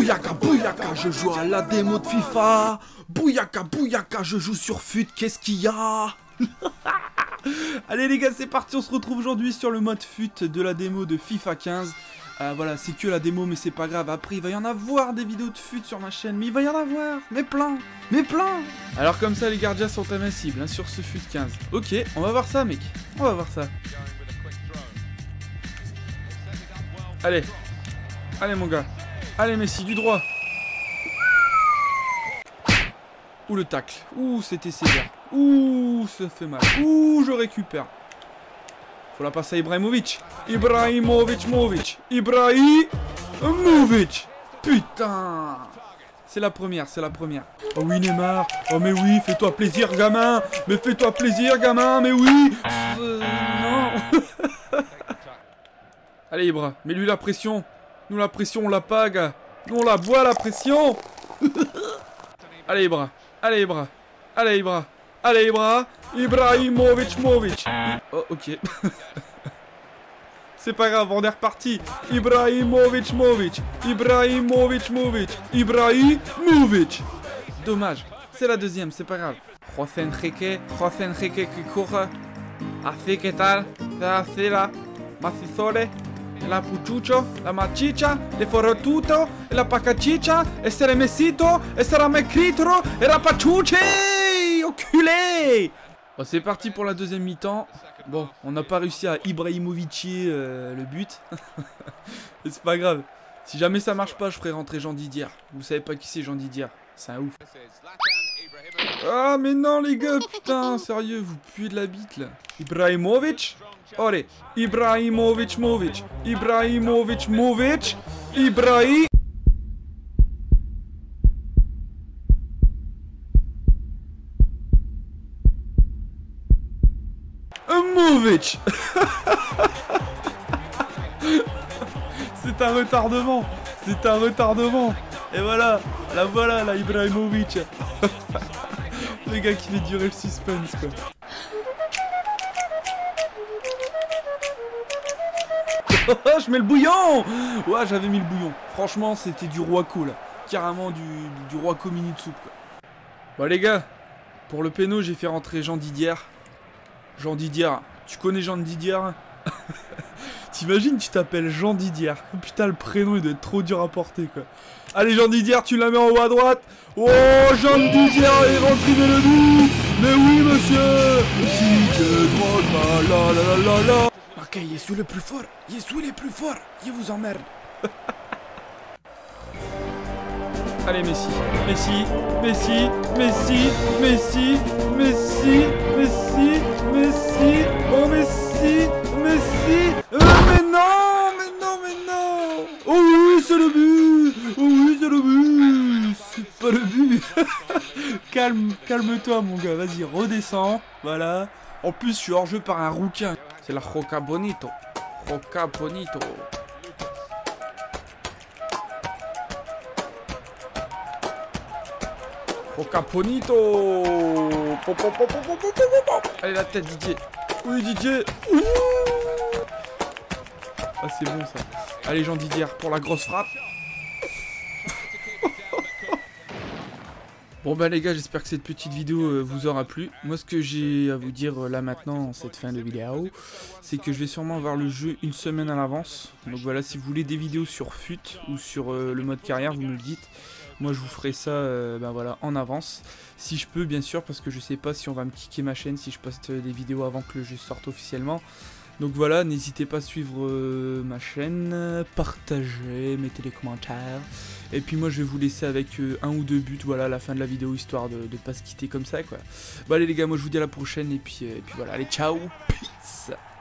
Bouyaka, bouyaka, je joue à la démo de FIFA. Bouyaka, bouyaka, je joue sur FUT, qu'est-ce qu'il y a? Allez les gars, c'est parti, on se retrouve aujourd'hui sur le mode FUT de la démo de FIFA 15. Voilà, c'est que la démo, mais c'est pas grave. Après, il va y en avoir des vidéos de FUT sur ma chaîne, mais il va y en avoir, mais plein. Alors comme ça, les gardiens sont invincibles hein, sur ce FUT 15. Ok, on va voir ça, mec. On va voir ça. Allez, allez mon gars. Allez Messi, du droit. Ouh le tacle. Ouh c'était sévère. Ouh ça fait mal. Ouh je récupère. Faut la passer à Ibrahimovic. Ibrahimovic. Putain. C'est la première, c'est la première. Oh oui Neymar. Oh mais oui, fais-toi plaisir gamin. Mais fais-toi plaisir gamin, mais oui. Non. Allez Ibra, mets-lui la pression. Nous la pression on la pas gars. Nous on la boit la pression. Allez Ibra. Allez Ibra. Allez Ibra. Allez Ibra. Ibrahimovic. Oh ok. C'est pas grave, on est reparti. Ibrahimovic. Dommage. C'est la deuxième, c'est pas grave. José Enrique qui court. Así que tal. Así la. Macisole. La puchucho, la machicha, le forotuto, la pacachicha, essere messito, essere mecritro, et la pachuche, enculé. Bon, c'est parti pour la deuxième mi-temps. Bon, on n'a pas réussi à Ibrahimovic le but. Mais c'est pas grave. Si jamais ça marche pas, je ferai rentrer Jean Didier. Vous savez pas qui c'est Jean Didier? C'est un ouf. Ah mais non les gars, putain, sérieux, vous puez de la bite là. Ibrahimovic. Allez, Ibrahimovic. C'est un retardement. Et voilà, la voilà la Ibrahimovic. Le gars qui fait durer le suspense quoi. Je mets le bouillon. Ouais, j'avais mis le bouillon. Franchement, c'était du Roaco là. Carrément du Roaco minute soupe quoi. Bon les gars, pour le péno, j'ai fait rentrer Jean Didier. Jean Didier, tu connais Jean Didier? T'imagines, tu t'appelles Jean Didier. Putain, le prénom il doit être trop dur à porter quoi. Allez Jean Didier, tu la mets en haut à droite. Oh, Jean Didier est rentré dans le but. Mais oui monsieur. Didier Drogba, la. Ok, Yesu le plus fort, il vous emmerde. Allez Messi. Oh Messi. Mais non. Oh oui, c'est le but. C'est pas le but. Calme-toi mon gars, vas-y, redescends. Voilà. En plus, je suis hors jeu par un rouquin. C'est la Roca Bonito. Allez la tête Didier. Oui Didier. Ouh. Ah c'est bon ça. Allez Jean Didier pour la grosse frappe. Bon bah les gars, j'espère que cette petite vidéo vous aura plu. Moi ce que j'ai à vous dire là maintenant en cette fin de vidéo, c'est que je vais sûrement avoir le jeu une semaine à l'avance. Donc voilà, si vous voulez des vidéos sur FUT ou sur le mode carrière, vous me le dites. Moi je vous ferai ça ben voilà, en avance. Si je peux bien sûr, parce que je sais pas si on va me kicker ma chaîne si je poste des vidéos avant que le jeu sorte officiellement. Donc voilà, n'hésitez pas à suivre ma chaîne, partagez, mettez les commentaires. Et puis moi je vais vous laisser avec un ou deux buts voilà, à la fin de la vidéo, histoire de pas se quitter comme ça quoi. Bon allez les gars, moi je vous dis à la prochaine et puis voilà, allez ciao, peace.